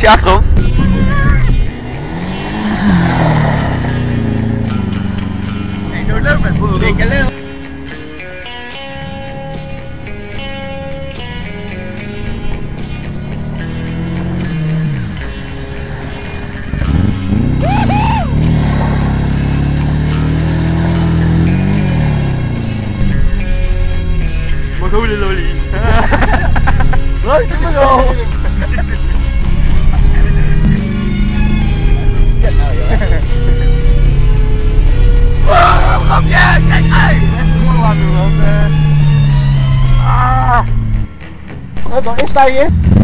politie achter ons. Nee, doe leuk met boeren. Dikke lul. Holy lolly. Leuk te bedoel. Kijk nou joh. Wow, grapje, kijk uit. Gewoon aan doen want... Dan is hij hier.